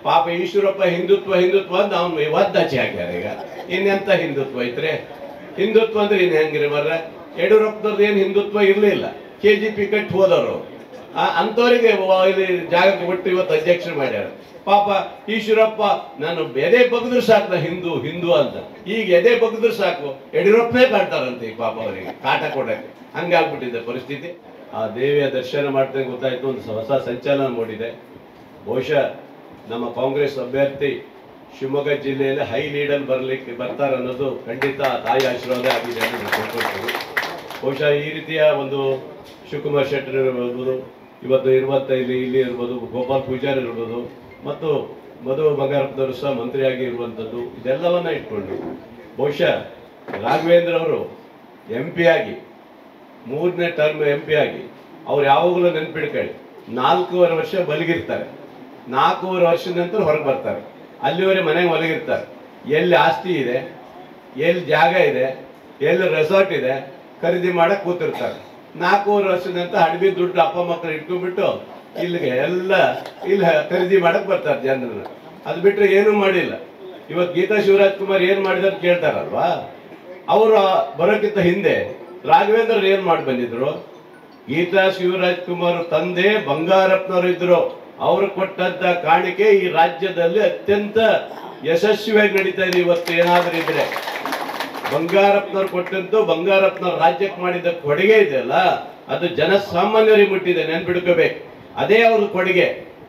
ಪಾಪ ಈಶ್ವರಪ್ಪ ಹಿಂದುತ್ವ ಹಿಂದುತ್ವ ಅಂತ ಅವ್ನು ಒದ್ದಾಚೆ ಹಾಕ್ಯಾರ. ಈಗ ಇನ್ನೆಂತ ಹಿಂದುತ್ವ ಐತ್ರಿ? ಹಿಂದುತ್ವ ಅಂದ್ರೆ ಇನ್ನು ಹೆಂಗಿರಿ ಬರ್ರ? ಯಡಿಯೂರಪ್ಪನವ್ರದ್ದು ಏನು ಹಿಂದುತ್ವ ಇರಲಿಲ್ಲ. KGP ಕಟ್ಟಿ ಹೋದವರು ಅಂಥವ್ರಿಗೆ ಇಲ್ಲಿ ಜಾಗಕ್ಕೆ ಬಿಟ್ಟು ಇವತ್ತು ಅಧ್ಯಕ್ಷರು ಮಾಡ್ಯಾರ. ಪಾಪ ಈಶ್ವರಪ್ಪ ನಾನು ಎದೆ ಬಗ್ದ್ರು ಸಾಕು ನಾ ಹಿಂದೂ ಹಿಂದೂ ಅಂತ. ಈಗ ಎದೆ ಬಗ್ದ್ರು ಸಾಕು ಯಡಿಯೂರಪ್ಪನೇ ಕಾಡ್ತಾರಂತೆ ಈ ಪಾಪ ಅವರಿಗೆ ಕಾಟ ಕೊಡಕ್ಕೆ. ಹಂಗಾಗ್ಬಿಟ್ಟಿದೆ ಪರಿಸ್ಥಿತಿ. ಆ ದೇವಿಯ ದರ್ಶನ ಮಾಡ್ತಾ ಗೊತ್ತಾಯ್ತು, ಒಂದು ಹೊಸ ಸಂಚಲನ ಮೂಡಿದೆ. ಬಹುಶಃ ನಮ್ಮ ಕಾಂಗ್ರೆಸ್ ಅಭ್ಯರ್ಥಿ ಶಿವಮೊಗ್ಗ ಜಿಲ್ಲೆಯಲ್ಲಿ ಹೈ ಲೀಡಲ್ಲಿ ಬರ್ತಾರೆ ಅನ್ನೋದು ಖಂಡಿತ ತಾಯಿ ಆಶೀರ್ವಾದ ಆಗಿದೆ ಅಂತ ನಾವು ತಿಳ್ಕೊಳ್ತೀವಿ. ಬಹುಶಃ ಈ ರೀತಿಯ ಒಂದು ಶಿವಕುಮಾರ್ ಶೆಟ್ಟರ್ ಇರ್ಬೋದು, ಇವತ್ತು ಇಲ್ಲಿ ಇರ್ಬೋದು, ಗೋಪಾಲ್ ಪೂಜಾರಿ ಇರ್ಬೋದು, ಮತ್ತು ಮಧು ಬಂಗಾರಪ್ಪನವರು ಸಹ ಮಂತ್ರಿಯಾಗಿ ಇರುವಂಥದ್ದು, ಇದೆಲ್ಲವನ್ನ ಇಟ್ಕೊಂಡು ಬಹುಶಃ ರಾಘವೇಂದ್ರ ಅವರು MP ಆಗಿ 3ನೇ ಟರ್ಮ್ MP ಆಗಿ ಅವ್ರು ಯಾವಾಗಲೂ ನೆನ್ಪಿಡ್ಕೊಳ್ಳಿ 4.5 ವರ್ಷ ಮಲಗಿರ್ತಾರೆ. 4.5 ವರ್ಷದ ನಂತರ ಹೊರಗೆ ಬರ್ತಾರೆ. ಅಲ್ಲಿವರೆಗೆ ಮನೆಗೆ ಮಲಗಿರ್ತಾರೆ. ಎಲ್ಲಿ ಆಸ್ತಿ ಇದೆ, ಎಲ್ಲಿ ಜಾಗ ಇದೆ, ಎಲ್ಲಿ ರೆಸಾರ್ಟ್ ಇದೆ ಖರೀದಿ ಮಾಡಕ್ಕೆ ಕೂತಿರ್ತಾರೆ. 4.5 ವರ್ಷದ ನಂತರ ಹಡಬಿ ದುಡ್ಡು ಅಪ್ಪ ಮಕ್ಕಳು ಇಟ್ಕೊಂಡ್ಬಿಟ್ಟು ಇಲ್ಲಿಗೆ ಇಲ್ಲಿ ಖರೀದಿ ಮಾಡಕ್ಕೆ ಬರ್ತಾರೆ ಜನರನ್ನ. ಅದು ಬಿಟ್ಟರೆ ಏನೂ ಮಾಡಿಲ್ಲ. ಇವತ್ತು ಗೀತಾ ಶಿವರಾಜ್ ಕುಮಾರ್ ಏನು ಮಾಡಿದಾರೆ ಕೇಳ್ತಾರಲ್ವಾ? ಅವರು ಬರೋಕ್ಕಿಂತ ಹಿಂದೆ ರಾಘವೇಂದ್ರ ಏನು ಮಾಡಿ ಬಂದಿದ್ರು? ಗೀತಾ ಶಿವರಾಜ್ ಕುಮಾರ್ ತಂದೆ ಬಂಗಾರಪ್ಪನವರು ಇದ್ರು. ಅವರು ಕೊಟ್ಟಂತ ಕಾಣಿಕೆ ಈ ರಾಜ್ಯದಲ್ಲಿ ಅತ್ಯಂತ ಯಶಸ್ವಿಯಾಗಿ ನಡೀತಾ ಇದೆ. ಇವತ್ತು ಏನಾದರೂ ಇದ್ರೆ ಬಂಗಾರಪ್ಪನವ್ರು ಕೊಟ್ಟಂತೂ ಬಂಗಾರಪ್ಪನವ್ರ ರಾಜ್ಯಕ್ಕೆ ಮಾಡಿದ ಕೊಡುಗೆ ಇದೆಯಲ್ಲ, ಅದು ಜನಸಾಮಾನ್ಯರಿಗೆ ಮುಟ್ಟಿದೆ, ನೆನ್ಪಿಡ್ಕೋಬೇಕು. ಅದೇ ಅವ್ರ ಕೊಡುಗೆ.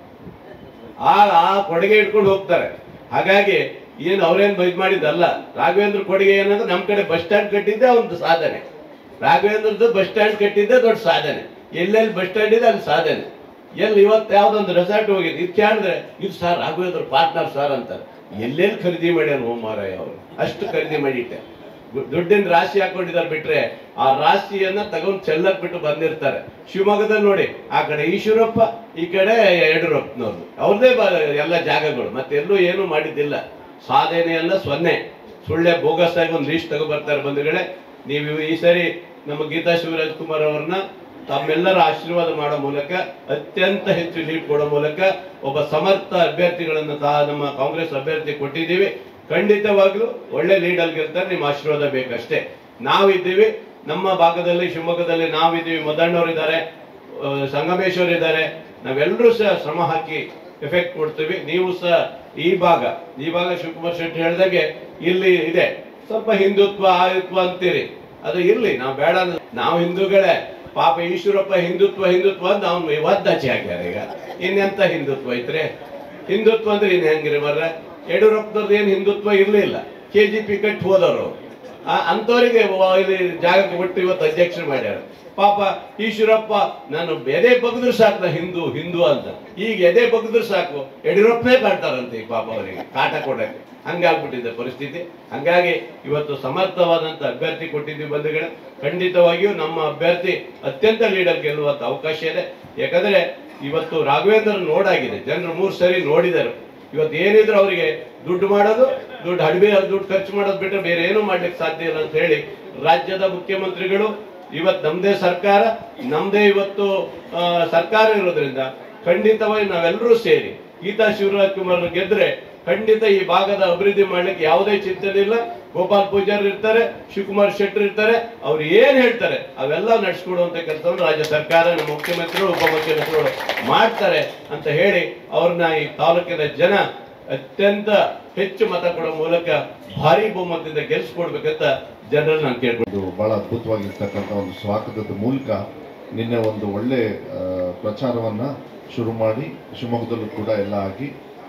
ಆ ಕೊಡುಗೆ ಇಟ್ಕೊಂಡು ಹೋಗ್ತಾರೆ. ಹಾಗಾಗಿ ಏನು ಅವ್ರೇನು ಇದು ಮಾಡಿದ್ದಲ್ಲ. ರಾಘವೇಂದ್ರ ಕೊಡುಗೆ ಏನಂದ್ರೆ ನಮ್ಮ ಕಡೆ ಬಸ್ ಸ್ಟ್ಯಾಂಡ್ ಕಟ್ಟಿದ್ದೆ ಒಂದು ಸಾಧನೆ. ರಾಘವೇಂದ್ರದ್ದು ಬಸ್ ಸ್ಟ್ಯಾಂಡ್ ಕಟ್ಟಿದ್ದೆ ದೊಡ್ಡ ಸಾಧನೆ. ಎಲ್ಲೆಲ್ಲಿ ಬಸ್ ಸ್ಟ್ಯಾಂಡ್ ಇದೆ ಅಲ್ಲಿ ಸಾಧನೆ. ಎಲ್ಲಿ ಇವತ್ತು ಯಾವುದೊಂದು ರೆಸಾರ್ಟ್ ಹೋಗಿದೆ ಇದು ಕೇಳಿದ್ರೆ ಇದು ಸರ್ ರಾಘವೇಂದ್ರ ಪಾರ್ಟ್ನರ್ ಸರ್ ಅಂತಾರೆ. ಎಲ್ಲೆಲ್ಲಿ ಖರೀದಿ ಮಾಡ್ಯಾನ ಮಾರಾಯ ಅವರು, ಅಷ್ಟು ಖರೀದಿ ಮಾಡಿಟ್ಟೆ. ದುಡ್ಡಿನ ರಾಶಿ ಹಾಕೊಂಡಿದ್ದಾರೆ. ಬಿಟ್ರೆ ಆ ರಾಶಿಯನ್ನ ತಗೊಂಡು ಚೆಲ್ಲಕ್ ಬಿಟ್ಟು ಬಂದಿರ್ತಾರೆ. ಶಿವಮೊಗ್ಗದಲ್ಲಿ ನೋಡಿ, ಆ ಕಡೆ ಈಶ್ವರಪ್ಪ, ಈ ಕಡೆ ಯಡಿಯೂರಪ್ಪನವ್ರು, ಅವ್ರದೇ ಎಲ್ಲ ಜಾಗಗಳು. ಮತ್ತೆಲ್ಲೂ ಏನು ಮಾಡಿದ್ದಿಲ್ಲ. ಸಾಧನೆ ಎಲ್ಲ 0. ಸುಳ್ಳೆ ಬೋಗಸ್ ಆಗಿ ಒಂದು ಲೀಸ್ಟ್ ತಗೊಬರ್ತಾರೆ. ಬಂಧುಗಳೇ, ನೀವು ಈ ಸರಿ ನಮ್ಮ ಗೀತಾ ಶಿವರಾಜ್ ಕುಮಾರ್ ಅವ್ರನ್ನ ತಮ್ಮೆಲ್ಲರ ಆಶೀರ್ವಾದ ಮಾಡೋ ಮೂಲಕ, ಅತ್ಯಂತ ಹೆಚ್ಚು ಲೀಡ್ ಕೊಡೋ ಮೂಲಕ ಒಬ್ಬ ಸಮರ್ಥ ಅಭ್ಯರ್ಥಿಗಳನ್ನು ನಮ್ಮ ಕಾಂಗ್ರೆಸ್ ಅಭ್ಯರ್ಥಿ ಕೊಟ್ಟಿದ್ದೀವಿ. ಖಂಡಿತವಾಗ್ಲೂ ಒಳ್ಳೆ ಲೀಡಲ್ಲಿ ಗೆಲ್ತಾರೆ. ನಿಮ್ಮ ಆಶೀರ್ವಾದ ಬೇಕಷ್ಟೇ. ನಾವಿದ್ದೀವಿ ನಮ್ಮ ಭಾಗದಲ್ಲಿ, ಶಿವಮೊಗ್ಗದಲ್ಲಿ ನಾವಿದ್ದೀವಿ. ಮದಣ್ಣವ್ರು ಇದ್ದಾರೆ, ಸಂಗಮೇಶ್ವರ್ ಇದ್ದಾರೆ. ನಾವೆಲ್ಲರೂ ಸಹ ಶ್ರಮ ಹಾಕಿ ಎಫೆಕ್ಟ್ ಕೊಡ್ತೀವಿ. ನೀವು ಸಹ ಈ ಭಾಗ ಶಿವಕುಮಾರ್ ಶೆಟ್ಟಿ ಹೇಳಿದಾಗೆ ಇಲ್ಲಿ ಇದೆ ಸ್ವಲ್ಪ ಹಿಂದುತ್ವ ಆಯುತ್ವ ಅಂತೀರಿ, ಅದು ಇರ್ಲಿ, ನಾವು ಬೇಡ. ನಾವು ಹಿಂದೂಗಳೇ. ಪಾಪ ಈಶ್ವರಪ್ಪ ಹಿಂದುತ್ವ ಅಂತ ಅವ್ನು ಒದ್ದಾಚೆ ಹಾಕ್ಯಾರ. ಈಗ ಇನ್ನೆಂತ ಹಿಂದುತ್ವ ಐತ್ರಿ? ಹಿಂದುತ್ವ ಅಂದ್ರೆ ಇನ್ನು ಹೆಂಗಿರಿ ಬರ್ರ? ಯಡಿಯೂರಪ್ಪನವ್ರದ್ದು ಏನು ಹಿಂದುತ್ವ ಇರಲಿಲ್ಲ. KGP ಕಟ್ಟಿ ಹೋದವರು ಅಂಥವ್ರಿಗೆ ಇಲ್ಲಿ ಜಾಗಕ್ಕೆ ಬಿಟ್ಟು ಇವತ್ತು ಅಧ್ಯಕ್ಷರು ಮಾಡ್ಯಾರ. ಪಾಪ ಈಶ್ವರಪ್ಪ ನಾನು ಎದೆ ಬಗ್ದ್ರು ಸಾಕು ನಾ ಹಿಂದೂ ಅಂತ. ಈಗ ಎದೆ ಬಗ್ದ್ರು ಸಾಕು ಯಡಿಯೂರಪ್ಪನೇ ಕಾಡ್ತಾರಂತೆ ಈ ಪಾಪ ಅವರಿಗೆ ಕಾಟ ಕೊಡಕ್ಕೆ. ಹಂಗಾಗ್ಬಿಟ್ಟಿದೆ ಪರಿಸ್ಥಿತಿ. ಹಂಗಾಗಿ ಇವತ್ತು ಸಮರ್ಥವಾದಂತ ಅಭ್ಯರ್ಥಿ ಕೊಟ್ಟಿದ್ದೀವಿ ಬಂಧುಗಳೇ. ಖಂಡಿತವಾಗಿಯೂ ನಮ್ಮ ಅಭ್ಯರ್ಥಿ ಅತ್ಯಂತ ಲೀಡರ್ ಗೆಲ್ಲುವಂತ ಅವಕಾಶ ಇದೆ. ಯಾಕಂದ್ರೆ ಇವತ್ತು ರಾಘವೇಂದ್ರ ನೋಡಾಗಿದೆ, ಜನರು 3 ಸರಿ ನೋಡಿದರು. ಇವತ್ತು ಏನಿದ್ರು ಅವರಿಗೆ ದುಡ್ಡು ಮಾಡೋದು, ದುಡ್ಡು ಖರ್ಚು ಮಾಡೋದು ಬಿಟ್ಟರೆ ಬೇರೆ ಏನೂ ಮಾಡ್ಲಿಕ್ಕೆ ಸಾಧ್ಯ ಇಲ್ಲ ಅಂತ ಹೇಳಿ ರಾಜ್ಯದ ಮುಖ್ಯಮಂತ್ರಿಗಳು ಇವತ್ತು ನಮ್ದೇ ಸರ್ಕಾರ, ನಮ್ದೇ ಇವತ್ತು ಸರ್ಕಾರ ಇರೋದ್ರಿಂದ ಖಂಡಿತವಾಗಿ ನಾವೆಲ್ಲರೂ ಸೇರಿ ಗೀತಾ ಶಿವರಾಜ್ ಕುಮಾರ್ ಗೆದ್ರೆ ಖಂಡಿತ ಈ ಭಾಗದ ಅಭಿವೃದ್ಧಿ ಮಾಡ್ಲಿಕ್ಕೆ ಯಾವುದೇ ಚಿಂತನೆ ಇಲ್ಲ. ಗೋಪಾಲ್ ಪೂಜಾರಿ ಇರ್ತಾರೆ, ಶಿವಕುಮಾರ್ ಶೆಟ್ಟರ್ ಇರ್ತಾರೆ. ಅವ್ರು ಏನ್ ಹೇಳ್ತಾರೆ ಅವೆಲ್ಲ ನಡೆಸ್ಕೊಡುವಂತ ಕೆಲಸವನ್ನು ರಾಜ್ಯ ಸರ್ಕಾರ, ನಮ್ಮ ಮುಖ್ಯಮಂತ್ರಿಗಳು, ಉಪಮುಖ್ಯಮಂತ್ರಿಗಳು ಮಾಡ್ತಾರೆ ಅಂತ ಹೇಳಿ ಅವ್ರನ್ನ ಈ ತಾಲೂಕಿನ ಜನ ಅತ್ಯಂತ ಹೆಚ್ಚು ಮತ ಕೊಡೋ ಮೂಲಕ ಭಾರಿ ಬಹುಮತದಿಂದ ಗೆಲ್ಸ್ಕೊಡ್ಬೇಕಂತ ಜನರನ್ನು ನಾನು ಕೇಳ್ಕೊಂಡು ಬಹಳ ಅದ್ಭುತವಾಗಿರ್ತಕ್ಕಂಥ ಒಂದು ಸ್ವಾಗತದ ಮೂಲಕ ನಿನ್ನೆ ಒಂದು ಒಳ್ಳೆ ಪ್ರಚಾರವನ್ನ ಶುರು ಮಾಡಿ ಶಿವಮೊಗ್ಗದಲ್ಲೂ ಕೂಡ ಎಲ್ಲ ಆಗಿ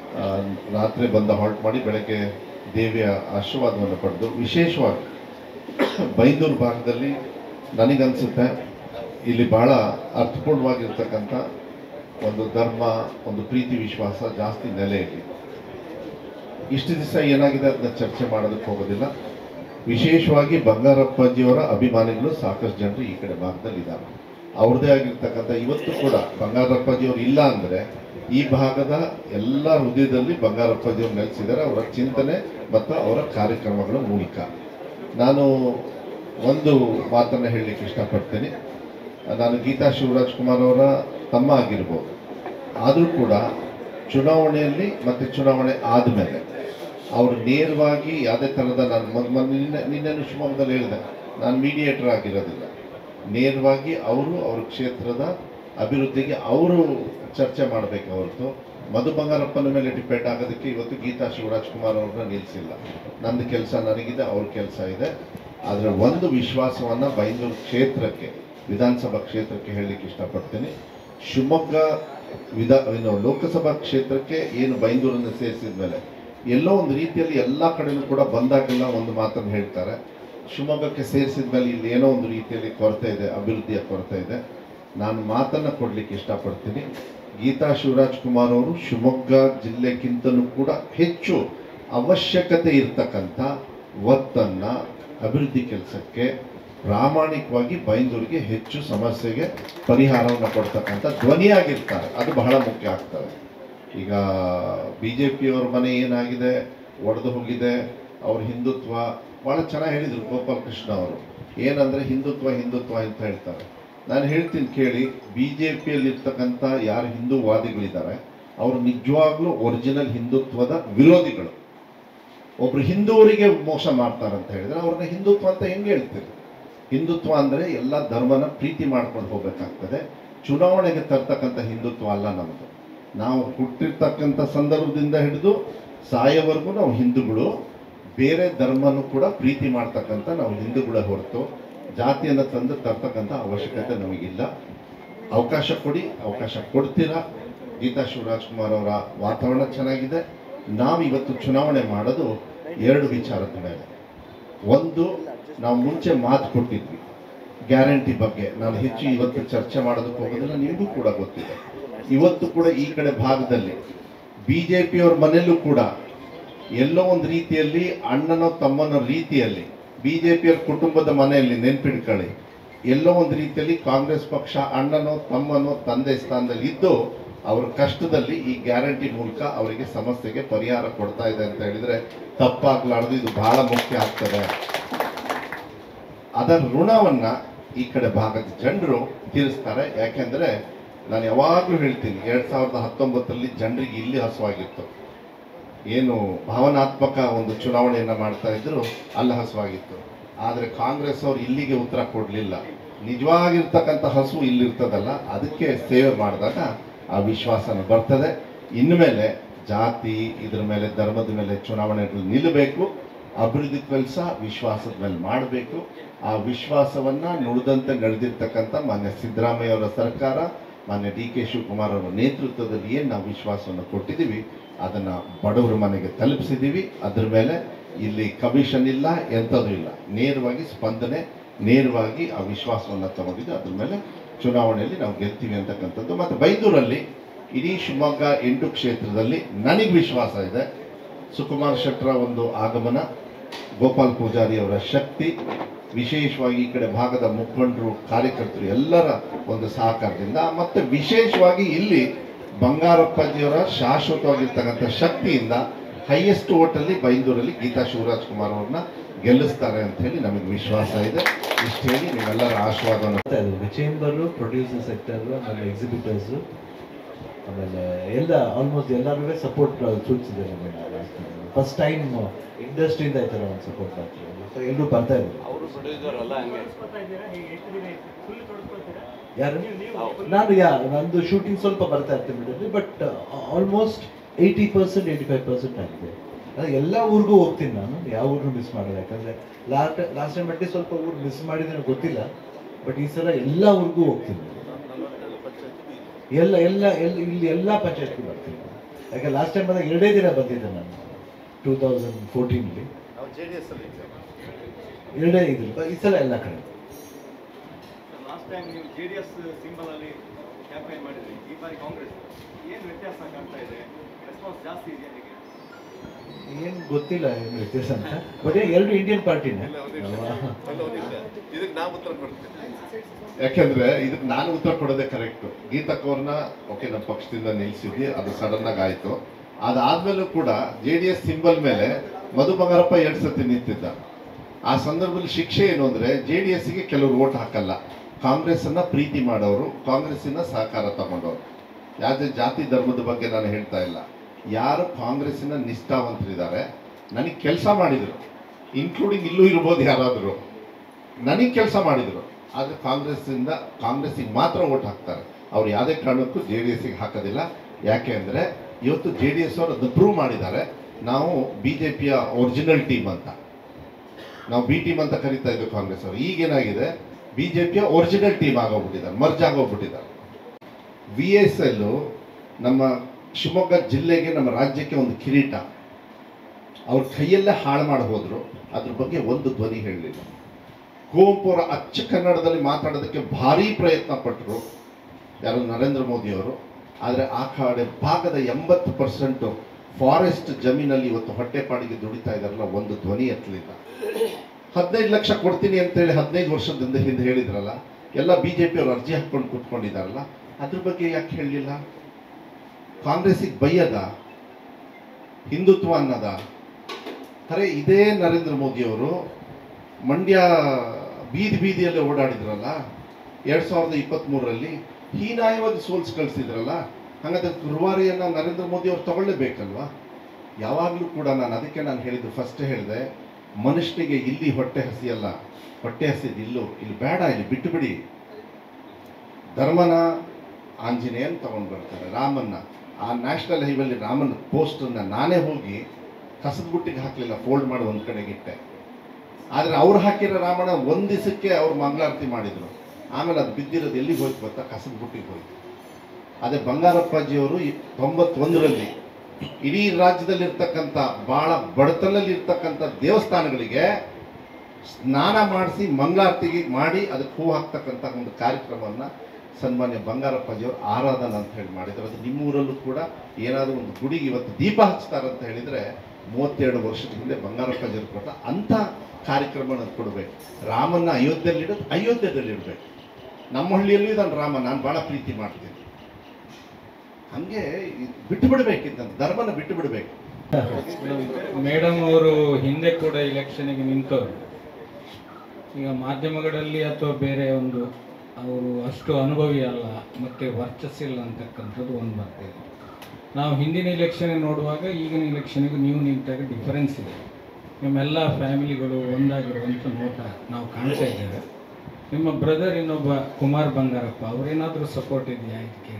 ರಾತ್ರಿ ಬಂದ ಹಾಲ್ಟ್ ಮಾಡಿ ಬೆಳಗ್ಗೆ ದೇವಿಯ ಆಶೀರ್ವಾದವನ್ನು ಪಡೆದು, ವಿಶೇಷವಾಗಿ ಬೈಂದೂರು ಭಾಗದಲ್ಲಿ ನನಗನ್ಸುತ್ತೆ ಇಲ್ಲಿ ಬಹಳ ಅರ್ಥಪೂರ್ಣವಾಗಿರ್ತಕ್ಕಂಥ ಒಂದು ಧರ್ಮ, ಒಂದು ಪ್ರೀತಿ ವಿಶ್ವಾಸ ಜಾಸ್ತಿ ನೆಲೆ ಇದೆ. ಇಷ್ಟು ದಿವಸ ಏನಾಗಿದೆ ಅದನ್ನ ಚರ್ಚೆ ಮಾಡೋದಕ್ಕೆ ಹೋಗೋದಿಲ್ಲ. ವಿಶೇಷವಾಗಿ ಬಂಗಾರಪ್ಪಜಿಯವರ ಅಭಿಮಾನಿಗಳು ಸಾಕಷ್ಟು ಜನರು ಈ ಕಡೆ ಭಾಗದಲ್ಲಿ ಇದ್ದಾರೆ. ಅವ್ರದ್ದೇ ಆಗಿರ್ತಕ್ಕಂಥ ಇವತ್ತು ಕೂಡ ಬಂಗಾರಪ್ಪಜಿಯವರು ಇಲ್ಲ ಅಂದರೆ ಈ ಭಾಗದ ಎಲ್ಲ ಹೃದಯದಲ್ಲಿ ಬಂಗಾರಪ್ಪಜಿಯವರು ನೆಲೆಸಿದ್ದಾರೆ, ಅವರ ಚಿಂತನೆ ಮತ್ತು ಅವರ ಕಾರ್ಯಕ್ರಮಗಳ ಮೂಲಕ. ನಾನು ಒಂದು ಮಾತನ್ನು ಹೇಳಲಿಕ್ಕೆ ಇಷ್ಟಪಡ್ತೇನೆ. ನಾನು ಗೀತಾ ಶಿವರಾಜ್ ಕುಮಾರ್ ಅವರ ತಮ್ಮ ಆಗಿರ್ಬೋದು, ಆದರೂ ಕೂಡ ಚುನಾವಣೆಯಲ್ಲಿ ಮತ್ತು ಚುನಾವಣೆ ಆದಮೇಲೆ ಅವರು ನೇರವಾಗಿ ಯಾವುದೇ ಥರದ ನಾನು ನಿನ್ನೆ ಶಿವಮೊಗ್ಗದಲ್ಲಿ ಹೇಳಿದೆ, ನಾನು ಮೀಡಿಯೇಟರ್ ಆಗಿರೋದಿಲ್ಲ. ನೇರವಾಗಿ ಅವ್ರ ಕ್ಷೇತ್ರದ ಅಭಿವೃದ್ಧಿಗೆ ಅವರು ಚರ್ಚೆ ಮಾಡಬೇಕು ಹೊರತು ಮಧು ಬಂಗಾರಪ್ಪನ ಮೇಲೆ ಡಿಪೆಂಡ್ ಆಗೋದಕ್ಕೆ ಇವತ್ತು ಗೀತಾ ಶಿವರಾಜ್ಕುಮಾರ್ ಅವ್ರನ್ನ ನಿಲ್ಲಿಸಿಲ್ಲ. ನಂದು ಕೆಲಸ ನನಗಿದೆ, ಅವ್ರ ಕೆಲಸ ಇದೆ. ಆದರೆ ಒಂದು ವಿಶ್ವಾಸವನ್ನು ಬೈಂದೂರು ಕ್ಷೇತ್ರಕ್ಕೆ, ವಿಧಾನಸಭಾ ಕ್ಷೇತ್ರಕ್ಕೆ ಹೇಳಲಿಕ್ಕೆ ಇಷ್ಟಪಡ್ತೀನಿ. ಶಿವಮೊಗ್ಗ ಲೋಕಸಭಾ ಕ್ಷೇತ್ರಕ್ಕೆ ಏನು ಬೈಂದೂರನ್ನು ಸೇರಿಸಿದ ಮೇಲೆ ಎಲ್ಲೋ ಒಂದು ರೀತಿಯಲ್ಲಿ ಎಲ್ಲ ಕಡೆಯೂ ಕೂಡ ಬಂದಾಗೆಲ್ಲ ಒಂದು ಮಾತನ್ನು ಹೇಳ್ತಾರೆ, ಶಿವಮೊಗ್ಗಕ್ಕೆ ಸೇರಿಸಿದ ಮೇಲೆ ಇಲ್ಲಿ ಏನೋ ಒಂದು ರೀತಿಯಲ್ಲಿ ಕೊರತೆ ಇದೆ, ಅಭಿವೃದ್ಧಿಯ ಕೊರತೆ ಇದೆ. ನಾನು ಮಾತನ್ನು ಕೊಡಲಿಕ್ಕೆ ಇಷ್ಟಪಡ್ತೀನಿ. ಗೀತಾ ಶಿವರಾಜ್ಕುಮಾರ್ ಅವರು ಶಿವಮೊಗ್ಗ ಜಿಲ್ಲೆಗಿಂತಲೂ ಕೂಡ ಹೆಚ್ಚು ಅವಶ್ಯಕತೆ ಇರ್ತಕ್ಕಂಥ ಒತ್ತನ್ನು ಅಭಿವೃದ್ಧಿ ಕೆಲಸಕ್ಕೆ ಪ್ರಾಮಾಣಿಕವಾಗಿ ಬೈಂದೂರಿಗೆ ಹೆಚ್ಚು ಸಮಸ್ಯೆಗೆ ಪರಿಹಾರವನ್ನು ಕೊಡ್ತಕ್ಕಂಥ ಧ್ವನಿಯಾಗಿರ್ತಾರೆ. ಅದು ಬಹಳ ಮುಖ್ಯ ಆಗ್ತದೆ. ಈಗ BJP ಅವ್ರ ಮನೆ ಏನಾಗಿದೆ, ಒಡೆದು ಹೋಗಿದೆ, ಅವ್ರ ಹಿಂದುತ್ವ ಭಾಳ ಚೆನ್ನಾಗಿ ಹೇಳಿದರು ಗೋಪಾಲಕೃಷ್ಣ ಅವರು. ಏನಂದರೆ ಹಿಂದುತ್ವ ಅಂತ ಹೇಳ್ತಾರೆ. ನಾನು ಹೇಳ್ತೀನಿ ಕೇಳಿ, BJPಯಲ್ಲಿರ್ತಕ್ಕಂಥ ಯಾರು ಹಿಂದೂವಾದಿಗಳಿದ್ದಾರೆ ಅವರು ನಿಜವಾಗ್ಲೂ ಒರಿಜಿನಲ್ ಹಿಂದುತ್ವದ ವಿರೋಧಿಗಳು. ಒಬ್ರು ಹಿಂದೂವರಿಗೆ ಮೋಸ ಮಾಡ್ತಾರಂತ ಹೇಳಿದ್ರೆ ಅವ್ರನ್ನ ಹಿಂದುತ್ವ ಅಂತ ಹೆಂಗೆ ಹೇಳ್ತೀರಿ? ಹಿಂದುತ್ವ ಅಂದರೆ ಎಲ್ಲ ಧರ್ಮನ ಪ್ರೀತಿ ಮಾಡ್ಕೊಂಡು ಹೋಗಬೇಕಾಗ್ತದೆ. ಚುನಾವಣೆಗೆ ತರ್ತಕ್ಕಂಥ ಹಿಂದುತ್ವ ಅಲ್ಲ ನಮ್ಮದು. ನಾವು ಹುಟ್ಟಿರ್ತಕ್ಕಂಥ ಸಂದರ್ಭದಿಂದ ಹಿಡಿದು ಸಾಯೋವರೆಗೂ ನಾವು ಹಿಂದೂಗಳು. ಬೇರೆ ಧರ್ಮನೂ ಕೂಡ ಪ್ರೀತಿ ಮಾಡ್ತಕ್ಕಂಥ ನಾವು ಹಿಂದೂಗಳ ಹೊರತು ಜಾತಿಯನ್ನು ತಂದು ತರ್ತಕ್ಕಂಥ ಅವಶ್ಯಕತೆ ನಮಗಿಲ್ಲ. ಅವಕಾಶ ಕೊಡಿ, ಅವಕಾಶ ಕೊಡ್ತೀರಾ. ಗೀತಾ ಶಿವರಾಜ್ಕುಮಾರ್ ಅವರ ವಾತಾವರಣ ಚೆನ್ನಾಗಿದೆ. ನಾವು ಇವತ್ತು ಚುನಾವಣೆ ಮಾಡೋದು ಎರಡು ವಿಚಾರದ ಮೇಲೆ. ಒಂದು, ನಾವು ಮುಂಚೆ ಮಾತು ಕೊಟ್ಟಿದ್ವಿ ಗ್ಯಾರಂಟಿ ಬಗ್ಗೆ. ನಾನು ಹೆಚ್ಚು ಇವತ್ತು ಚರ್ಚೆ ಮಾಡೋದಕ್ಕೆ ಹೋಗೋದಿಲ್ಲ, ನಿಮಗೂ ಕೂಡ ಗೊತ್ತಿದೆ. ಇವತ್ತು ಕೂಡ ಈ ಕಡೆ ಭಾಗದಲ್ಲಿ BJPಯವ್ರ ಮನೆಯಲ್ಲೂ ಕೂಡ ಎಲ್ಲೋ ಒಂದು ರೀತಿಯಲ್ಲಿ ಅಣ್ಣನೋ ತಮ್ಮನೋ ರೀತಿಯಲ್ಲಿ BJPಯವ್ರ ಕುಟುಂಬದ ಮನೆಯಲ್ಲಿ ನೆನ್ಪಿಡ್ಕೊಳ್ಳಿ, ಎಲ್ಲೋ ಒಂದು ರೀತಿಯಲ್ಲಿ ಕಾಂಗ್ರೆಸ್ ಪಕ್ಷ ಅಣ್ಣನೋ ತಮ್ಮನೋ ತಂದೆ ಸ್ಥಾನದಲ್ಲಿ ಇದ್ದು ಅವರ ಕಷ್ಟದಲ್ಲಿ ಈ ಗ್ಯಾರಂಟಿ ಮೂಲಕ ಅವರಿಗೆ ಸಮಸ್ಯೆಗೆ ಪರಿಹಾರ ಕೊಡ್ತಾ ಇದೆ ಅಂತ ಹೇಳಿದರೆ ತಪ್ಪಾಗಲಾರ್ದು. ಇದು ಬಹಳ ಮುಖ್ಯ ಆಗ್ತದೆ. ಅದರ ಋಣವನ್ನು ಈ ಕಡೆ ಭಾಗದ ಜನರು ತೀರಿಸ್ತಾರೆ. ಯಾಕೆಂದರೆ ನಾನು ಯಾವಾಗಲೂ ಹೇಳ್ತೀನಿ, 2019ರಲ್ಲಿ ಜನರಿಗೆ ಇಲ್ಲಿ ಹಸುವಾಗಿತ್ತು. ಏನು ಭಾವನಾತ್ಮಕ ಒಂದು ಚುನಾವಣೆಯನ್ನು ಮಾಡ್ತಾ ಇದ್ರು, ಅಲ್ಲಿ ಹಸುವಾಗಿತ್ತು. ಆದರೆ ಕಾಂಗ್ರೆಸ್ ಅವರು ಇಲ್ಲಿಗೆ ಉತ್ತರ ಕೊಡಲಿಲ್ಲ. ನಿಜವಾಗಿರ್ತಕ್ಕಂಥ ಹಸು ಇಲ್ಲಿರ್ತದಲ್ಲ, ಅದಕ್ಕೆ ಸೇವೆ ಮಾಡಿದಾಗ ಆ ವಿಶ್ವಾಸನ ಬರ್ತದೆ. ಇನ್ಮೇಲೆ ಜಾತಿ ಇದ್ರ ಮೇಲೆ, ಧರ್ಮದ ಮೇಲೆ ಚುನಾವಣೆಗಳು ನಿಲ್ಲಬೇಕು. ಅಭಿವೃದ್ಧಿ ಕೆಲಸ ವಿಶ್ವಾಸದ ಮೇಲೆ ಮಾಡಬೇಕು. ಆ ವಿಶ್ವಾಸವನ್ನು ನುಡಿದಂತೆ ನಡೆದಿರ್ತಕ್ಕಂಥ ಮಾನ್ಯ ಸಿದ್ದರಾಮಯ್ಯ ಅವರ ಸರ್ಕಾರ, ಮಾನ್ಯ DK ಶಿವಕುಮಾರ್ ಅವರ ನೇತೃತ್ವದಲ್ಲಿ ಏನು ನಾವು ವಿಶ್ವಾಸವನ್ನು ಕೊಟ್ಟಿದ್ದೀವಿ ಅದನ್ನು ಬಡವರ ಮನೆಗೆ ತಲುಪಿಸಿದ್ದೀವಿ. ಅದ್ರ ಮೇಲೆ ಇಲ್ಲಿ ಕಮಿಷನ್ ಇಲ್ಲ, ಎಂಥದ್ದು ಇಲ್ಲ. ನೇರವಾಗಿ ಸ್ಪಂದನೆ, ನೇರವಾಗಿ ಆ ವಿಶ್ವಾಸವನ್ನು ತಗೊಂಡಿದ್ದು. ಅದ್ರ ಮೇಲೆ ಚುನಾವಣೆಯಲ್ಲಿ ನಾವು ಗೆಲ್ತೀವಿ ಅಂತಕ್ಕಂಥದ್ದು. ಮತ್ತು ಬೈಂದೂರಲ್ಲಿ ಇಡೀ ಶಿವಮೊಗ್ಗ 8 ಕ್ಷೇತ್ರದಲ್ಲಿ ನನಗೆ ವಿಶ್ವಾಸ ಇದೆ. ಸುಕುಮಾರ್ ಶೆಟ್ಟರ ಒಂದು ಆಗಮನ, ಗೋಪಾಲ್ ಪೂಜಾರಿ ಅವರ ಶಕ್ತಿ, ವಿಶೇಷವಾಗಿ ಈ ಕಡೆ ಭಾಗದ ಮುಖಂಡರು, ಕಾರ್ಯಕರ್ತರು ಎಲ್ಲರ ಒಂದು ಸಹಕಾರದಿಂದ, ಮತ್ತು ವಿಶೇಷವಾಗಿ ಇಲ್ಲಿ ಬಂಗಾರಪ್ಪಾಜಿಯವರ ಶಾಶ್ವತವಾಗಿರ್ತಕ್ಕಂಥ ಶಕ್ತಿಯಿಂದ ಹೈಯೆಸ್ಟ್ ಓಟಲ್ಲಿ ಬೈಂದೂರಲ್ಲಿ ಗೀತಾ ಶಿವರಾಜ್ಕುಮಾರ್ ಅವ್ರನ್ನ ಗೆಲ್ಲಿಸ್ತಾರೆ ಅಂತ ಹೇಳಿ ನಮಗೆ ವಿಶ್ವಾಸ ಇದೆ. ಇಷ್ಟು ಹೇಳಿ ನಿಮ್ಮೆಲ್ಲರ ಆಶೀರ್ವಾದವನ್ನು. ಚೇಂಬರು, ಪ್ರೊಡ್ಯೂಸರ್ ಸೆಕ್ಟರ್, ಆಮೇಲೆ ಎಕ್ಸಿಬಿಟರ್ಸು, ಆಮೇಲೆ ಎಲ್ಲ ಆಲ್ಮೋಸ್ಟ್ ಎಲ್ಲರೂ ಸಪೋರ್ಟ್ ಸೂಚಿಸಿದೆ ನಮಗೆ. ಫಸ್ಟ್ ಟೈಮ್ ಇಂಡಸ್ಟ್ರಿಯಿಂದ ಈ ಥರ ಒಂದು ಸಪೋರ್ಟ್ ಆಗ್ತದೆ. ಸೊ ಎಲ್ಲರೂ ಬರ್ತಾ ಇದ್ದಾರೆ. ಅವರು ಪ್ರೊಡ್ಯೂಸರ್ ಅಲ್ಲ, ಹಂಗೆ ಯಾರು? ನಾನು ನಂದು ಶೂಟಿಂಗ್ ಸ್ವಲ್ಪ ಬರ್ತಾ ಇರ್ತೀನಿ, ಬಟ್ ಆಲ್ಮೋಸ್ಟ್ 80% 85% ಆಗಿದೆ. ಅದೇ ಎಲ್ಲ ಊರಿಗೂ ಹೋಗ್ತೀನಿ ನಾನು, ಯಾವ ಊರಿಗೂ ಮಿಸ್ ಮಾಡೋದು. ಯಾಕಂದರೆ ಲಾಸ್ಟ್ ಟೈಮ್ ಮಟ್ಟಿಗೆ ಸ್ವಲ್ಪ ಊರು ಮಿಸ್ ಮಾಡಿದ್ರೆ ಗೊತ್ತಿಲ್ಲ, ಬಟ್ ಈ ಸಲ ಎಲ್ಲ ಊರಿಗೂ ಹೋಗ್ತೀನಿ. ಇಲ್ಲಿ ಎಲ್ಲ ಪಂಚಾಯತ್ಗೂ ಬರ್ತೀನಿ. ಯಾಕೆ ಲಾಸ್ಟ್ ಟೈಮ್ ಬಂದಾಗ 2 ದಿನ ಬಂದಿದ್ದೆ ನಾನು 2014ರಲ್ಲಿ. 2 ಇದ್ರು, ಈ ಸಲ ಎಲ್ಲ ಕಡೆ. ಲಾಸ್ಟ್ ಟೈಮ್ ನೀವು JDS ಸಿಂಬಲ್ ಅಲ್ಲಿ ಕ್ಯಾಂಪೇನ್ ಮಾಡಿದ್ರಿ, ಈ ಬಾರಿ ಕಾಂಗ್ರೆಸ್. ಏನು ವ್ಯತ್ಯಾಸ ಕಾಣ್ತಾ ಇದೆ? ರೆಸ್ಪಾನ್ಸ್ ಜಾಸ್ತಿ ಇದೆಯಾ? ಏನು ಗೊತ್ತಿಲ್ಲ ಏನು ವ್ಯತ್ಯಾಸ ಅಂತ, ಬಟ್ 2 ಇಂಡಿಯನ್ ಪಾರ್ಟಿನೇ. ಯಾಕೆಂದ್ರೆ ಇದಕ್ಕೆ ನಾನು ಉತ್ತರ ಕೊಡೋದೇ ಕರೆಕ್ಟು. ಗೀತಕ್ಕವ್ರನ್ನ ಓಕೆ ನಮ್ಮ ಪಕ್ಷದಿಂದ ನಿಲ್ಲಿಸಿದ್ವಿ, ಅದು ಸಡನ್ ಆಗಿ ಆಯಿತು. ಅದಾದ್ಮೇಲೂ ಕೂಡ JDS ಸಿಂಬಲ್ ಮೇಲೆ ಮಧು ಬಂಗಾರಪ್ಪ 2 ಸತಿ ನಿಂತಿದ್ದ. ಆ ಸಂದರ್ಭದಲ್ಲಿ ಶಿಕ್ಷೆ ಏನು ಅಂದರೆ, JDSಗೆ ಕೆಲವರು ಓಟ್ ಹಾಕಲ್ಲ, ಕಾಂಗ್ರೆಸ್ಸನ್ನು ಪ್ರೀತಿ ಮಾಡೋರು, ಕಾಂಗ್ರೆಸ್ಸಿನ ಸಹಕಾರ ತಗೊಂಡವರು. ಯಾವುದೇ ಜಾತಿ ಧರ್ಮದ ಬಗ್ಗೆ ನಾನು ಹೇಳ್ತಾ ಇಲ್ಲ. ಯಾರು ಕಾಂಗ್ರೆಸ್ಸಿನ ನಿಷ್ಠಾವಂತರಿದ್ದಾರೆ, ನನಗೆ ಕೆಲಸ ಮಾಡಿದರು, ಇನ್ಕ್ಲೂಡಿಂಗ್ ಇಲ್ಲೂ ಇರ್ಬೋದು ಯಾರಾದರೂ, ನನಗೆ ಕೆಲಸ ಮಾಡಿದರು, ಆದರೆ ಕಾಂಗ್ರೆಸ್ಸಿಗೆ ಮಾತ್ರ ಓಟ್ ಹಾಕ್ತಾರೆ. ಅವ್ರು ಯಾವುದೇ ಕಾರಣಕ್ಕೂ JDSಗೆ ಹಾಕೋದಿಲ್ಲ. ಯಾಕೆ ಅಂದರೆ ಇವತ್ತು JDS ಅವರು ಅದನ್ನು ಪ್ರೂವ್ ಮಾಡಿದ್ದಾರೆ. ನಾವು BJPಯ ಒರಿಜಿನಲ್ ಟೀಮ್ ಅಂತ, ನಾವು B ಟೀಮ್ ಅಂತ ಕರಿತಾ ಇದ್ವಿ ಕಾಂಗ್ರೆಸ್ ಅವರು. ಈಗೇನಾಗಿದೆ, BJPಯ ಒರಿಜಿನಲ್ ಟೀಮ್ ಆಗೋಗ್ಬಿಟ್ಟಿದ್ದಾರೆ, ಮರ್ಜ್ ಆಗೋಗ್ಬಿಟ್ಟಿದ್ದಾರೆ. VSL ನಮ್ಮ ಶಿವಮೊಗ್ಗ ಜಿಲ್ಲೆಗೆ, ನಮ್ಮ ರಾಜ್ಯಕ್ಕೆ ಒಂದು ಕಿರೀಟ. ಅವ್ರ ಕೈಯಲ್ಲೇ ಹಾಳು ಮಾಡಿ ಹೋದರು, ಅದ್ರ ಬಗ್ಗೆ ಒಂದು ಧ್ವನಿ ಹೇಳಲಿಲ್ಲ. ಕುವೆಂಪು ಅವರ ಅಚ್ಚ ಕನ್ನಡದಲ್ಲಿ ಮಾತಾಡೋದಕ್ಕೆ ಭಾರೀ ಪ್ರಯತ್ನ ಪಟ್ಟರು ಯಾರು, ನರೇಂದ್ರ ಮೋದಿಯವರು. ಆದರೆ ಆ ಕಡೆ ಭಾಗದ 80% ಫಾರೆಸ್ಟ್ ಜಮೀನಲ್ಲಿ ಇವತ್ತು ಹೊಟ್ಟೆಪಾಡಿಗೆ ದುಡಿತಾ ಇದ್ದಾರಲ್ಲ, ಒಂದು ಧ್ವನಿ ಎತ್ತಲಿಲ್ಲ. 15 ಲಕ್ಷ ಕೊಡ್ತೀನಿ ಅಂತೇಳಿ 15 ವರ್ಷದಿಂದ ಹಿಂದೆ ಹೇಳಿದ್ರಲ್ಲ, ಎಲ್ಲ BJಪಿಯವರು ಅರ್ಜಿ ಹಾಕ್ಕೊಂಡು ಕೂತ್ಕೊಂಡಿದ್ದಾರಲ್ಲ, ಅದ್ರ ಬಗ್ಗೆ ಯಾಕೆ ಹೇಳಲಿಲ್ಲ? ಕಾಂಗ್ರೆಸ್ಸಿಗೆ ಬೈಯದ, ಹಿಂದುತ್ವ ಅನ್ನೋದ? ಅರೆ ಇದೇ ನರೇಂದ್ರ ಮೋದಿಯವರು ಮಂಡ್ಯ ಬೀದಿಯಲ್ಲೇ ಓಡಾಡಿದ್ರಲ್ಲ 2023ರಲ್ಲಿ, ಹೀನಾಯವಾಗಿ ಸೋಲ್ಸ್ ಕಳಿಸಿದ್ರಲ್ಲ. ಹಾಗಾದ್ರೆ ಗುರುವಾರಿಯನ್ನು ನರೇಂದ್ರ ಮೋದಿ ಅವರು ತಗೊಳ್ಳೇಬೇಕಲ್ವಾ? ಯಾವಾಗಲೂ ಕೂಡ ಅದಕ್ಕೆ ನಾನು ಹೇಳಿದ್ದು, ಫಸ್ಟ್ ಹೇಳಿದೆ, ಮನುಷ್ಯನಿಗೆ ಇಲ್ಲಿ ಹೊಟ್ಟೆ ಹಸಿಯಲ್ಲ, ಹೊಟ್ಟೆ ಹಸಿದು ಇಲ್ಲಿ ಬೇಡ, ಇಲ್ಲಿ ಬಿಟ್ಟು ಬಿಡಿ. ಧರ್ಮನ ಆಂಜನೇಯನ್ ತಗೊಂಡು ಬರ್ತಾರೆ, ರಾಮನ್ನ ಆ ನ್ಯಾಷನಲ್ ಹೈವೇಲಿ ರಾಮನ ಪೋಸ್ಟನ್ನು ನಾನೇ ಹೋಗಿ ಕಸದ ಬುಟ್ಟಿಗೆ ಹಾಕಲಿಲ್ಲ, ಫೋಲ್ಡ್ ಮಾಡಿ ಒಂದು ಕಡೆಗೆ ಇಟ್ಟೆ. ಆದರೆ ಅವ್ರು ಹಾಕಿರೋ ರಾಮನ ಒಂದು ದಿವಸಕ್ಕೆ ಅವ್ರು ಮಂಗಳಾರತಿ ಮಾಡಿದರು. ಆಮೇಲೆ ಅದು ಬಿದ್ದಿರೋದು ಎಲ್ಲಿಗೆ ಹೋಯ್ತು ಗೊತ್ತಾ? ಕಸದ ಬುಟ್ಟಿಗೆ ಹೋಯ್ತು. ಅದೇ ಬಂಗಾರಪ್ಪಾಜಿಯವರು 91ರಲ್ಲಿ ಇಡೀ ರಾಜ್ಯದಲ್ಲಿರ್ತಕ್ಕಂಥ ಭಾಳ ಬಡತನದಲ್ಲಿರ್ತಕ್ಕಂಥ ದೇವಸ್ಥಾನಗಳಿಗೆ ಸ್ನಾನ ಮಾಡಿಸಿ ಮಂಗಳಾರತಿಗೆ ಮಾಡಿ ಅದಕ್ಕೆ ಹೂ ಹಾಕ್ತಕ್ಕಂಥ ಒಂದು ಕಾರ್ಯಕ್ರಮವನ್ನು ಸನ್ಮಾನ್ಯ ಬಂಗಾರಪ್ಪಾಜಿಯವರು ಆರಾಧನಾ ಅಂತ ಹೇಳಿ ಮಾಡಿದ್ರು. ಅದು ನಿಮ್ಮೂರಲ್ಲೂ ಕೂಡ ಏನಾದರೂ ಒಂದು ಗುಡಿಗೆ ಇವತ್ತು ದೀಪ ಹಚ್ತಾರಂತ ಹೇಳಿದರೆ 32 ವರ್ಷದ ಹಿಂದೆ ಬಂಗಾರಪ್ಪಾಜಿಯವರು ಕೊಟ್ಟ ಅಂಥ ಕಾರ್ಯಕ್ರಮ ಕೊಡಬೇಕು. ರಾಮನ್ನ ಅಯೋಧ್ಯದಲ್ಲಿಡಬೇಕು. ನಮ್ಮ ಹಳ್ಳಿಯಲ್ಲೂ ಇದನ್ನು ರಾಮ ನಾನು ಭಾಳ ಪ್ರೀತಿ ಮಾಡ್ತೀನಿ. ಹಂಗೆ ಬಿಟ್ಟು ಬಿಡಬೇಕಿದ್ದ ಧರ್ಮನ ಬಿಟ್ಟು ಬಿಡಬೇಕು. ಮೇಡಮ್ ಅವರು ಹಿಂದೆ ಕೂಡ ಇಲೆಕ್ಷನ್ಗೆ ನಿಂತವರು. ಈಗ ಮಾಧ್ಯಮಗಳಲ್ಲಿ ಅಥವಾ ಬೇರೆ ಒಂದು ಅವರು ಅಷ್ಟು ಅನುಭವಿ ಅಲ್ಲ, ಮತ್ತು ವರ್ಚಸ್ಸಿಲ್ಲ ಅಂತಕ್ಕಂಥದ್ದು ಒಂದು ಬರ್ತಿದೆ. ನಾವು ಹಿಂದಿನ ಇಲೆಕ್ಷನ್ ನೋಡುವಾಗ ಈಗಿನ ಇಲೆಕ್ಷನ್ಗೂ ನೀವು ನಿಂತಾಗ ಡಿಫರೆನ್ಸ್ ಇದೆ. ನಿಮ್ಮೆಲ್ಲ ಫ್ಯಾಮಿಲಿಗಳು ಒಂದಾಗಿರುವಂಥ ನೋಟ ನಾವು ಕಾಣ್ತಾ ಇದ್ದೇವೆ. ನಿಮ್ಮ ಬ್ರದರ್ ಇನ್ನೊಬ್ಬ ಕುಮಾರ್ ಬಂಗಾರಪ್ಪ ಅವರೇನಾದರೂ ಸಪೋರ್ಟ್ ಇದೆಯಾ ಅಂತ ಕೇಳಿ.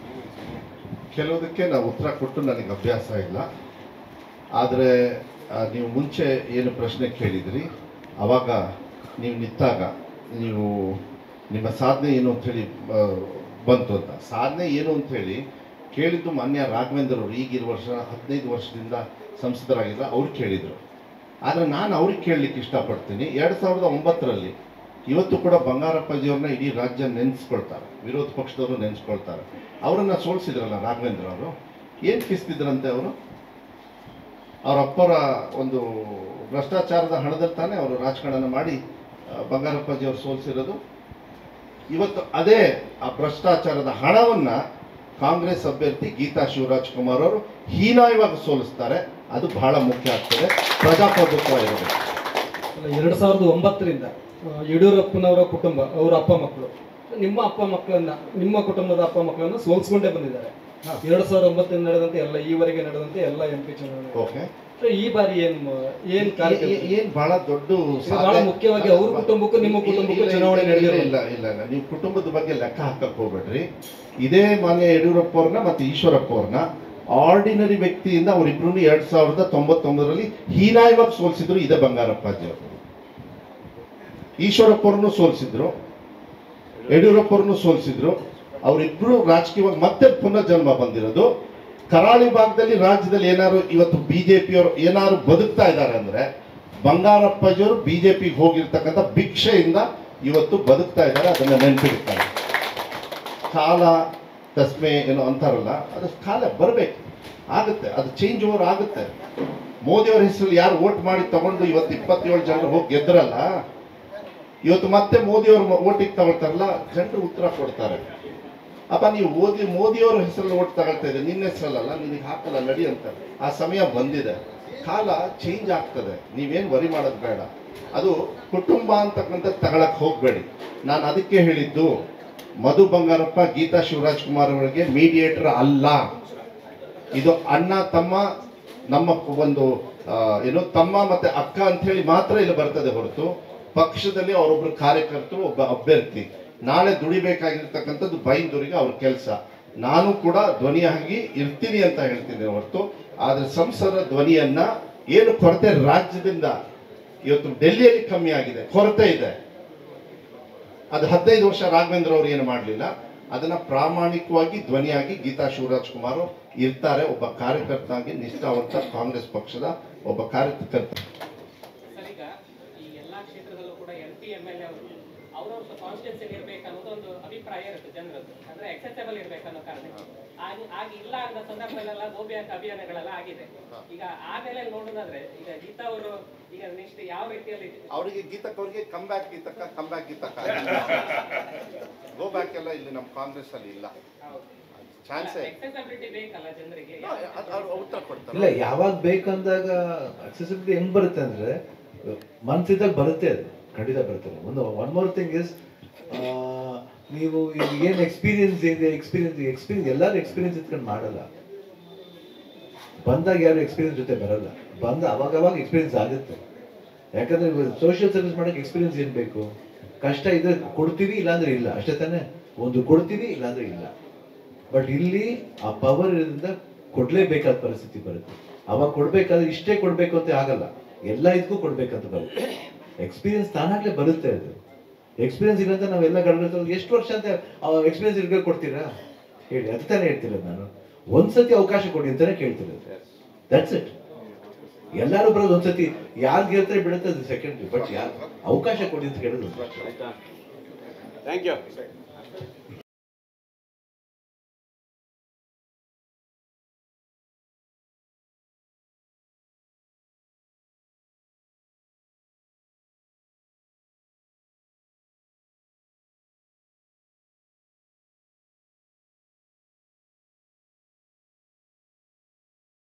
ಕೆಲವುದಕ್ಕೆ ನಾವು ಉತ್ತರ ಕೊಟ್ಟು ನನಗೆ ಅಭ್ಯಾಸ ಇಲ್ಲ. ಆದರೆ ನೀವು ಮುಂಚೆ ಏನು ಪ್ರಶ್ನೆ ಕೇಳಿದ್ರಿ, ಆವಾಗ ನೀವು ನಿಂತಾಗ ನೀವು ನಿಮ್ಮ ಸಾಧನೆ ಏನು ಅಂಥೇಳಿ ಬಂತು ಅಂತ. ಸಾಧನೆ ಏನು ಅಂಥೇಳಿ ಕೇಳಿದ್ದು ಮಾನ್ಯ ರಾಘವೇಂದ್ರ ಅವರು, ಈಗಿರೋ ವರ್ಷ 15 ವರ್ಷದಿಂದ ಸಂಸದರಾಗಿಲ್ಲ, ಅವ್ರು ಕೇಳಿದರು. ಆದರೆ ನಾನು ಅವ್ರಿಗೆ ಕೇಳಲಿಕ್ಕೆ ಇಷ್ಟಪಡ್ತೀನಿ. 2009ರಲ್ಲಿ ಇವತ್ತು ಕೂಡ ಬಂಗಾರಪ್ಪಾಜಿಯವ್ರನ್ನ ಇಡೀ ರಾಜ್ಯ ನೆನೆಸ್ಕೊಳ್ತಾರೆ, ವಿರೋಧ ಪಕ್ಷದವರು ನೆನೆಸ್ಕೊಳ್ತಾರೆ. ಅವರನ್ನು ಸೋಲಿಸಿದ್ರಲ್ಲ ರಾಘವೇಂದ್ರ ಅವರು, ಏನು ಕಿಸ್ತಿದ್ರಂತೆ ಅವರು? ಅವ್ರ ಅಪ್ಪರ ಒಂದು ಭ್ರಷ್ಟಾಚಾರದ ಹಣದಲ್ಲಿ ತಾನೇ ಅವರು ರಾಜಕಾರಣ ಮಾಡಿ ಬಂಗಾರಪ್ಪಾಜಿಯವರು ಸೋಲಿಸಿರೋದು. ಇವತ್ತು ಅದೇ ಆ ಭ್ರಷ್ಟಾಚಾರದ ಹಣವನ್ನು ಕಾಂಗ್ರೆಸ್ ಅಭ್ಯರ್ಥಿ ಗೀತಾ ಶಿವರಾಜ್ ಕುಮಾರ್ ಅವರು ಹೀನಾಯವಾಗಿ ಸೋಲಿಸ್ತಾರೆ. ಅದು ಬಹಳ ಮುಖ್ಯ ಆಗ್ತದೆ ಪ್ರಜಾಪ್ರಭುತ್ವ ಇರಬೇಕು. 2009ರಿಂದ ಯಡಿಯೂರಪ್ಪನವರ ಕುಟುಂಬ, ಅವರ ಅಪ್ಪ ಮಕ್ಕಳು, ನಿಮ್ಮ ಅಪ್ಪ ಮಕ್ಕಳನ್ನ, ನಿಮ್ಮ ಕುಟುಂಬದ ಅಪ್ಪ ಮಕ್ಕಳನ್ನ ಸೋಲಿಸ್ಕೊಂಡೇ ಬಂದಿದ್ದಾರೆ. 2009 ನಡೆದಂತೆ ಎಲ್ಲ ಈವರೆಗೆ ನಡೆದಂತೆ ಎಲ್ಲ MP ಚುನಾವಣೆ. ಓಕೆ, ಈ ಬಾರಿ ಏನ್ ಬಹಳ ದೊಡ್ಡ ಬಹಳ ಮುಖ್ಯವಾಗಿ ಅವ್ರ ಕುಟುಂಬಕ್ಕೂ ನಿಮ್ಮ ಕುಟುಂಬಕ್ಕೂ ಚುನಾವಣೆ ನಡೆದಿಲ್ಲ. ಇಲ್ಲ, ನೀವು ಕುಟುಂಬದ ಬಗ್ಗೆ ಲೆಕ್ಕ ಹಾಕಕ್ ಹೋಗ್ಬೇಡ್ರಿ. ಇದೇ ಮಾನ್ಯ ಯಡಿಯೂರಪ್ಪ ಅವ್ರನ್ನ ಮತ್ತೆ ಈಶ್ವರಪ್ಪ ಅವ್ರನ್ನ ಆರ್ಡಿನರಿ ವ್ಯಕ್ತಿಯಿಂದ ಅವರಿಬ್ರು 2099ರಲ್ಲಿ ಹೀನಾಯವಾಗಿ ಸೋಲಿಸಿದ್ರು. ಇದೇ ಬಂಗಾರಪ್ಪಾಜಿ ಅವರು ಈಶ್ವರಪ್ಪ ಅವ್ರನ್ನು ಸೋಲಿಸಿದ್ರು, ಯಡಿಯೂರಪ್ಪ ಅವ್ರನ್ನು ಸೋಲಿಸಿದ್ರು. ಅವರಿಬ್ರು ರಾಜಕೀಯವಾಗಿ ಮತ್ತೆ ಪುನರ್ಜನ್ಮ ಬಂದಿರೋದು. ಕರಾವಳಿ ಭಾಗದಲ್ಲಿ ರಾಜ್ಯದಲ್ಲಿ ಏನಾದ್ರು ಇವತ್ತು BJಪಿಯವರು ಏನಾದ್ರು ಬದುಕ್ತಾ ಇದ್ದಾರೆ ಅಂದ್ರೆ ಬಂಗಾರಪ್ಪಾಜಿಯವರು BJಪಿಗೆ ಹೋಗಿರ್ತಕ್ಕಂಥ ಭಿಕ್ಷೆಯಿಂದ ಇವತ್ತು ಬದುಕ್ತಾ ಇದ್ದಾರೆ. ಅದನ್ನ ನೆನಪಿಡ್ತಾರೆ. ಕಾಲ ತಸ್ಮೆ ಏನೋ ಅಂತಾರಲ್ಲ, ಅದು ಕಾಲ ಬರಬೇಕು, ಆಗುತ್ತೆ, ಅದು ಚೇಂಜ್ ಓವರ್ ಆಗುತ್ತೆ. ಮೋದಿಯವರ ಹೆಸರಲ್ಲಿ ಯಾರು ವೋಟ್ ಮಾಡಿ ತಗೊಂಡು ಇವತ್ತು 27 ಜನರು ಹೋಗಿ ಗೆದ್ರಲ್ಲ, ಇವತ್ತು ಮತ್ತೆ ಮೋದಿಯವರು ಓಟಿಗೆ ತಗೊಳ್ತಾರಲ್ಲ, ಜನರು ಉತ್ತರ ಕೊಡ್ತಾರೆ. ಅಪ್ಪ ನೀವು ಮೋದಿಯವರ ಹೆಸರಲ್ಲಿ ಓಟ್ ತಗೊಳ್ತಾ ಇದ್ದೆ, ನಿನ್ನ ಹೆಸರಲ್ಲ, ನಿನಗೆ ಹಾಕಲ್ಲ ನಡಿ ಅಂತ. ಆ ಸಮಯ ಬಂದಿದೆ, ಕಾಲ ಚೇಂಜ್ ಆಗ್ತದೆ. ನೀವೇನು ವರಿ ಮಾಡೋದು ಬೇಡ. ಅದು ಕುಟುಂಬ ಅಂತಕ್ಕಂಥ ತಗೊಳಕ್ ಹೋಗಬೇಡಿ. ನಾನು ಅದಕ್ಕೆ ಹೇಳಿದ್ದು, ಮಧು ಬಂಗಾರಪ್ಪ ಗೀತಾ ಶಿವರಾಜ್ ಕುಮಾರ್ ಅವರಿಗೆ ಮೀಡಿಯೇಟರ್ ಅಲ್ಲ. ಇದು ಅಣ್ಣ ತಮ್ಮ, ನಮ್ಮ ಒಂದು ಏನು ತಮ್ಮ ಮತ್ತೆ ಅಕ್ಕ ಅಂತ ಹೇಳಿ ಮಾತ್ರ ಇಲ್ಲಿ ಬರ್ತದೆ ಹೊರತು ಪಕ್ಷದಲ್ಲಿ ಅವರೊಬ್ರು ಕಾರ್ಯಕರ್ತರು, ಒಬ್ಬ ಅಭ್ಯರ್ಥಿ. ನಾಳೆ ದುಡಿಬೇಕಾಗಿರ್ತಕ್ಕಂಥದ್ದು ಬೈಂದೂರಿಗೆ ಅವ್ರ ಕೆಲಸ. ನಾನು ಕೂಡ ಧ್ವನಿಯಾಗಿ ಇರ್ತೀನಿ ಅಂತ ಹೇಳ್ತೀನಿ ಹೊರತು, ಆದ್ರೆ ಸಂಸದರ ಧ್ವನಿಯನ್ನ ಏನು ಕೊರತೆ ರಾಜ್ಯದಿಂದ ಇವತ್ತು ಡೆಲ್ಲಿಯಲ್ಲಿ ಕಮ್ಮಿ ಆಗಿದೆ, ಕೊರತೆ ಇದೆ. ಅದು 15 ವರ್ಷ ರಾಘವೇಂದ್ರ ಅವರು ಏನು ಮಾಡಲಿಲ್ಲ. ಅದನ್ನ ಪ್ರಾಮಾಣಿಕವಾಗಿ ಧ್ವನಿಯಾಗಿ ಗೀತಾ ಶಿವರಾಜ್ ಕುಮಾರ್ ಇರ್ತಾರೆ. ಒಬ್ಬ ಕಾರ್ಯಕರ್ತಾಗಿ ನಿಷ್ಠಾವಂತ ಕಾಂಗ್ರೆಸ್ ಪಕ್ಷದ ಒಬ್ಬ ಕಾರ್ಯಕರ್ತ. ಸರ್, ಈಗ ಈ ಎಲ್ಲಾ ಕ್ಷೇತ್ರದಲ್ಲೂ ಕೂಡ MP MLA ಅವರು ಅವ್ರವ್ರ ಕಾನ್ಸ್ಟಿಟ್ಯೂನ್ಸಿ ಇರ್ಬೇಕು ಅನ್ನೋದು ಒಂದು ಅಭಿಪ್ರಾಯ ಇರುತ್ತೆ ಜನರದ್ದು. ಅಂದ್ರೆ ಎಕ್ಸೆಸಬಲ್ ಇರ್ಬೇಕು ಅನ್ನೋ ಕಾರಣಕ್ಕೆ ಆಗ ಇಲ್ಲ ಅನ್ನೋ ಸಂದರ್ಭದಲ್ಲೆಲ್ಲ ಗೋಬ್ಯಾಕ್ ಅಭಿಯಾನಗಳೆಲ್ಲ ಆಗಿದೆ. ಈಗ ಆಮೇಲೆ ನೋಡೋದಾದ್ರೆ ಈಗ ಗೀತಾ ಅವರು ಈಗ ನೆಕ್ಸ್ಟ್ ಯಾವ ರೀತಿಯಲ್ಲಿ ಅವರಿಗೆ ಗೀತಕ್ಕ ಅವರಿಗೆ ಕಮ್ ಬ್ಯಾಕ್ ಗೀತಕ್ಕ ಗೋ ಬ್ಯಾಕ್ ಎಲ್ಲ ಇಲ್ಲಿ ನಮ್ಮ ಕಾಂಗ್ರೆಸ್ ಅಲ್ಲಿ ಇಲ್ಲ. ಚಾನ್ಸೇ ಎಕ್ಸೆಸಬಿಲಿಟಿ ಬೇಕಲ್ಲ ಜನರಿಗೆ. ಉತ್ತರ ಕೊಡ್ತಾರೆ. ಇಲ್ಲ, ಯಾವಾಗ ಬೇಕಂದಾಗ ಅಕ್ಸೆಸಿಬಿಲಿಟಿ ಹೆಂಗ್ ಬರುತ್ತೆ ಅಂದ್ರೆ ಮನ್ಸಿದ್ದಾಗ ಬರುತ್ತೆ, ಅದು ಖಂಡಿತ ಬರ್ತದೆ. ಒನ್ ಮೋರ್ ಥಿಂಗ್ ಇಸ್, ನೀವು ಏನು ಎಕ್ಸ್ಪೀರಿಯನ್ಸ್ ಇದೆ, ಎಕ್ಸ್ಪೀರಿಯನ್ಸ್ ಎಲ್ಲರೂ ಎಕ್ಸ್ಪೀರಿಯನ್ಸ್ ಇಟ್ಕೊಂಡು ಮಾಡಲ್ಲ. ಬಂದಾಗ ಯಾರು ಎಕ್ಸ್ಪೀರಿಯನ್ಸ್ ಜೊತೆ ಬರಲ್ಲ, ಅವಾಗ ಎಕ್ಸ್ಪೀರಿಯನ್ಸ್ ಆಗುತ್ತೆ. ಯಾಕಂದ್ರೆ ಸೋಷಿಯಲ್ ಸರ್ವಿಸ್ ಮಾಡಕ್ಕೆ ಎಕ್ಸ್ಪೀರಿಯನ್ಸ್ ಏನ್ ಬೇಕು? ಕಷ್ಟ ಇದ್ರೆ ಕೊಡ್ತೀವಿ, ಇಲ್ಲಾಂದ್ರೆ ಇಲ್ಲ, ಅಷ್ಟೇ ತಾನೇ. ಒಂದು ಕೊಡ್ತೀವಿ, ಇಲ್ಲಾಂದ್ರೆ ಇಲ್ಲ. ಬಟ್ ಇಲ್ಲಿ ಆ ಪವರ್ ಇರೋದ್ರಿಂದ ಕೊಡ್ಲೇಬೇಕಾದ ಪರಿಸ್ಥಿತಿ ಬರುತ್ತೆ. ಅವಾಗ ಕೊಡ್ಬೇಕಾದ್ರೆ ಇಷ್ಟೇ ಕೊಡ್ಬೇಕು ಅಂತ ಆಗಲ್ಲ, ಎಲ್ಲ ಇದಕ್ಕೂ ಕೊಡ್ಬೇಕಂತ ಬರುತ್ತೆ. ಎಕ್ಸ್ಪೀರಿಯನ್ಸ್ ತಾನಾಗ್ಲೇ ಬರುತ್ತೆ. ಅದು ಎಕ್ಸ್ಪೀರಿಯನ್ಸ್ ಇಲ್ಲಂತ ನಾವೆಲ್ಲ ಗಂಡ ಎಷ್ಟು ವರ್ಷ ಅಂತ ಎಕ್ಸ್ಪೀರಿಯನ್ಸ್ ಇರ್ಬೇಕು ಕೊಡ್ತೀರಾ ಹೇಳಿ? ಅದು ತಾನೇ ಹೇಳ್ತಿರೋದು ನಾನು. ಒಂದ್ಸತಿ ಅವಕಾಶ ಕೊಡಿ ಅಂತಾನೆ ಕೇಳ್ತಿರೋದು. That's it. ಎಲ್ಲರೂ ಬರೋದು ಒಂದ್ಸತಿ, ಯಾರು ಗೆಲ್ತಾರೆ ಬಿಡುತ್ತೆ ಅದು ಸೆಕೆಂಡ್ರಿ, ಬಟ್ ಯಾರು ಅವಕಾಶ ಕೊಡಿ ಅಂತ ಕೇಳೋದು. Thank you.